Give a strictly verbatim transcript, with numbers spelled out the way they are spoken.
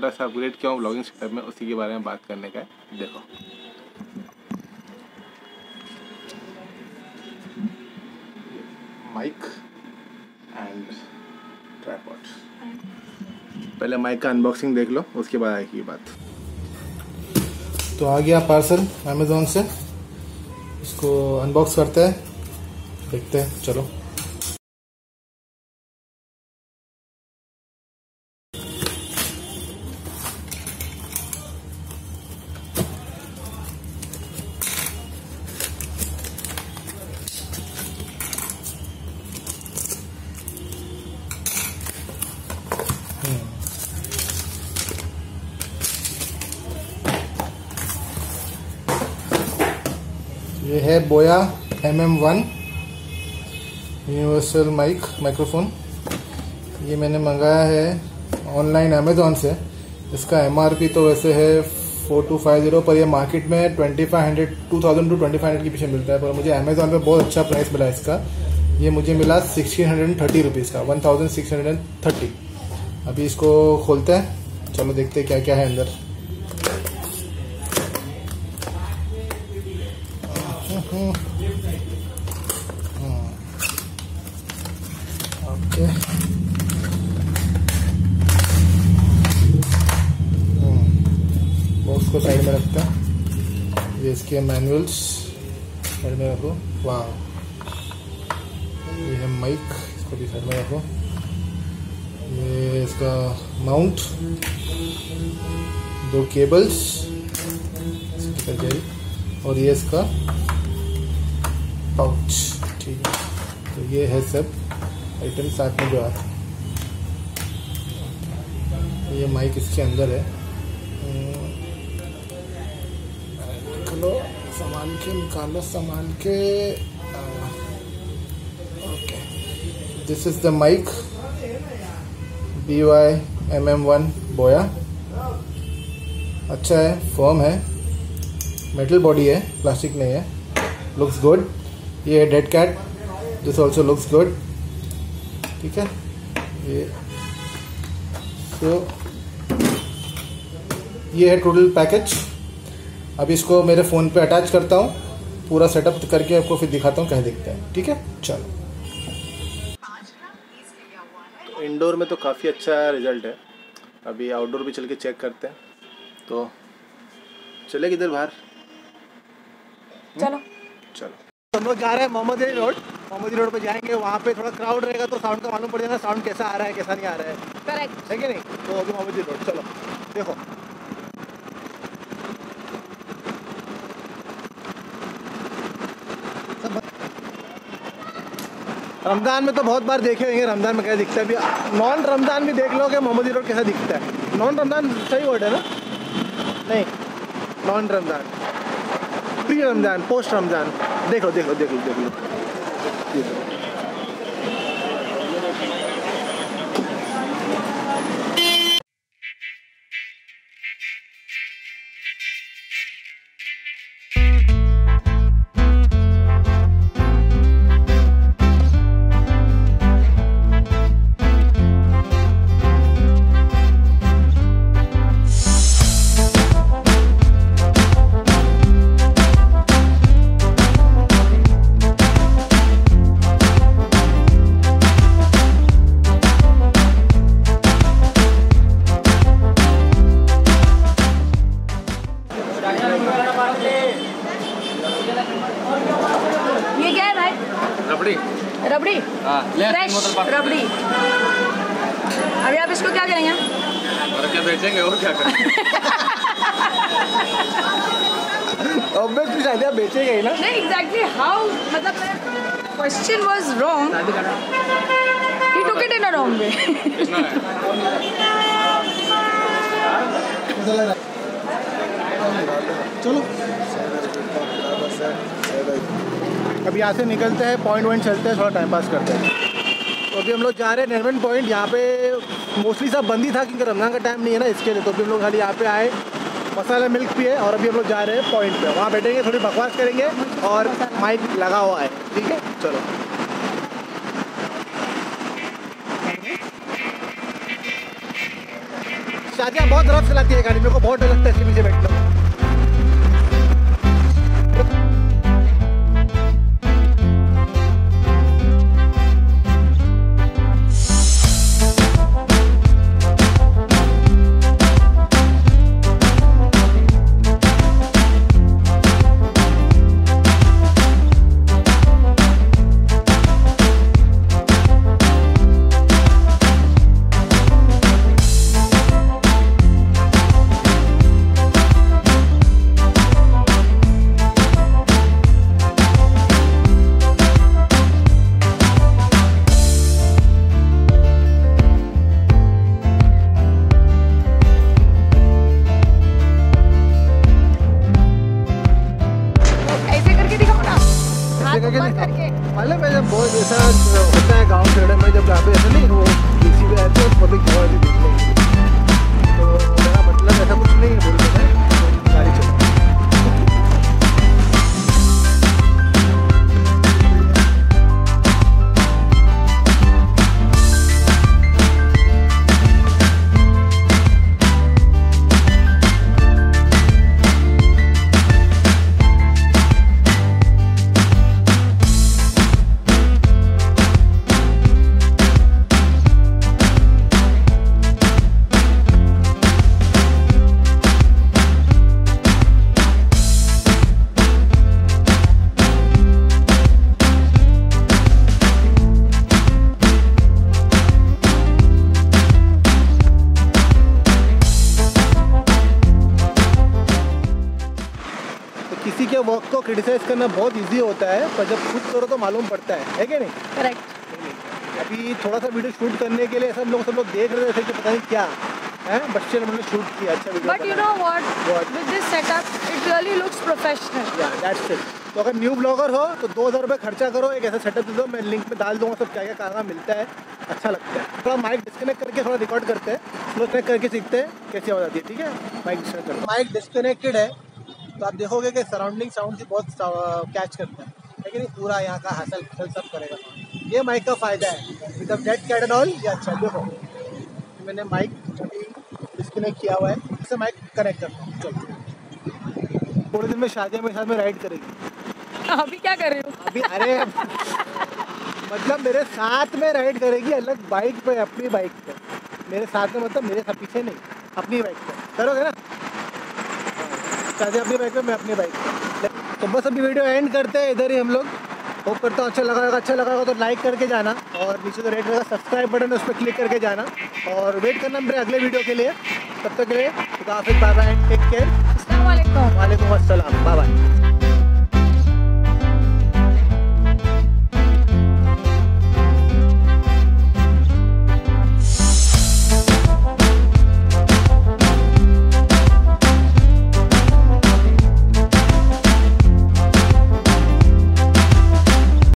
छोटा सा अपग्रेड किया हूँ ब्लॉगिंग सेटअप में, उसी के बारे में बात करने का है। देखो माइक एंड ट्राइपॉड। पहले माइक का अनबॉक्सिंग देख लो, उसके बाद आएगी ये बात। तो आ गया पार्सल अमेज़ॉन से, इसको अनबॉक्स करते हैं, देखते हैं। चलो ये है Boya M M one universal mic microphone. ये मैंने मंगाया है ऑनलाइन अमेज़ॉन से। इसका एम आर पी तो वैसे है फोर टू फाइव जीरो, पर ये मार्केट में twenty five hundred two thousand to twenty five hundred के पीछे मिलता है, पर मुझे अमेज़ॉन पे बहुत अच्छा प्राइस मिला इसका। ये मुझे मिला सिक्सटीन हंड्रेड थर्टी रुपीज़ का, one thousand six hundred thirty. अभी इसको खोलते हैं, चलो देखते हैं क्या क्या है अंदर। ओके, बॉक्स को साइड में रखते हैं। ये इसके मैनुअल्स साइड में रखो। वाह, ये है माइक, इसको भी साइड में रखो। ये इसका माउंट, दो केबल्स, और ये इसका पाउच। ठीक है, तो ये है सब आइटम साथ में जो आता है। ये माइक इसके अंदर है, निकालो सामान के, निकालो सामान के। Okay, this is the mic B Y M M one Boya. अच्छा है, फर्म है, मेटल बॉडी है, प्लास्टिक नहीं है, लुक्स गुड। ये है dead cat, this also looks good. ठीक है, ये तो ये है टोटल पैकेज। अब इसको मेरे फ़ोन पे अटैच करता हूँ, पूरा सेटअप करके आपको फिर दिखाता हूँ कैसे दिखता है। ठीक है, चलो। तो इंडोर में तो काफ़ी अच्छा रिजल्ट है, अभी आउटडोर भी चल के चेक करते हैं। तो चले किधर बाहर, चलो चलो। हम लोग जा रहे हैं मोहम्मदी रोड। मोहम्मदी रोड पे जाएंगे, वहाँ पे थोड़ा क्राउड रहेगा तो साउंड का मालूम पड़ जाएगा, साउंड कैसा आ रहा है कैसा नहीं आ रहा है। करेक्ट है कि नहीं? तो अभी मोहम्मदी रोड चलो, देखो रमज़ान में तो बहुत बार देखे होंगे रमज़ान में कैसा दिखता है। अभी नॉन रमज़ान भी देख लो कि मोहम्मदी रोड कैसा दिखता है। नॉन रमज़ान सही वर्ड है ना? नहीं, non Ramzan, pre Ramzan, post Ramzan. देख लो देख लो देख लो देख लो देख लो। ये क्या है भाई? रबड़ी रबड़ी, फ्रेश रबड़ी। अभी आप इसको क्या करेंगे? और क्या बेचेंगे और क्या करेंगे? ऑब्वियसली शायद आप बेचेंगे ही ना। नहीं, एग्जैक्टली हाउ, मतलब question was wrong, he took it in a wrong way. चलो अब यहाँ से निकलते हैं, पॉइंट वॉइंट चलते हैं, थोड़ा टाइम पास करते हैं। तो अभी हम लोग जा रहे हैं नरवन पॉइंट। यहाँ पे मोस्टली सब बंद ही था क्योंकि रमज़ान का टाइम नहीं है ना, इसके लिए। तो अभी हम लोग खाली यहाँ पे आए, मसाला मिल्क पिए, और अभी हम लोग जा रहे हैं पॉइंट पे। वहाँ बैठेंगे, थोड़ी बकवास करेंगे, और माइक लगा हुआ है। ठीक है, चलो। शादियाँ बहुत रफ चलाती है गाड़ी, मेरे को बहुत डर लगता है इसके पीछे बैठने में। मालूम है जब बहुत ऐसा होता है गाँव शहर में, जब यहाँ पे ऐसा नहीं वो किसी भी ऐसे पब्लिक जगह भी दिख लेंगे, तो मेरा मतलब ऐसा कुछ नहीं है बोलते हैं गाड़ी चल। किसी के वर्क को क्रिटिसाइज करना बहुत इजी होता है, पर जब खुद करो तो मालूम पड़ता है, है कि नहीं? करेक्ट। अभी थोड़ा सा वीडियो शूट करने के लिए सब लोग सब लोग देख रहे थे कि पता नहीं क्या है, बच्चे ने मतलब शूट किया अच्छा video. But you know what, with this setup it really looks professional. Yeah that's it. तो अगर न्यू ब्लॉगर हो तो दो हज़ार रुपये खर्चा करो, एक ऐसा सेटअप दे दो, मैं लिंक में डाल दूँगा सब क्या क्या कहाँ मिलता है, अच्छा लगता है। थोड़ा माइक डिस्कनेक्ट करके थोड़ा रिकॉर्ड करते हैं, स्लो कनेक्ट करके सीखते हैं कैसे आवाज़ आती है, ठीक है? माइक डिस्कनेक्ट करते माइक डिस्कनेक्टेड है तो आप देखोगे कि सराउंडिंग साउंड की बहुत कैच करता है, लेकिन पूरा यहाँ का हसल खसल सब करेगा। ये माइक का फ़ायदा है, with dead cat and all. ये अच्छा देखो मैंने माइक डिस्कनेक्ट किया हुआ है, इससे माइक कनेक्ट करता हूँ। चलो थोड़े दिन में शादियाँ में साथ में राइड करेगी। अभी क्या कर रहे हो? अभी अरे मतलब मेरे साथ में राइड करेगी, अलग बाइक पे, अपनी बाइक पे। मेरे साथ में मतलब मेरे साथ पीछे नहीं, अपनी बाइक पे करोगे ना शादी, अपनी बाइक पे, मैं अपनी बाइक पे। तो बस अभी वीडियो एंड करते हैं इधर ही हम लोग। होप करता हूँ अच्छा लगा होगा, अच्छा लगा होगा तो लाइक करके जाना, और नीचे तो रेड रहेगा सब्सक्राइब बटन है उस पर क्लिक करके जाना, और वेट करना मेरे अगले वीडियो के लिए। तब तक के लिए खुदा हाफिज़, बाय बाय, टेक केयर, अस्सलाम वालेकुम। वालेकुम अस्सलाम, बाय बाय।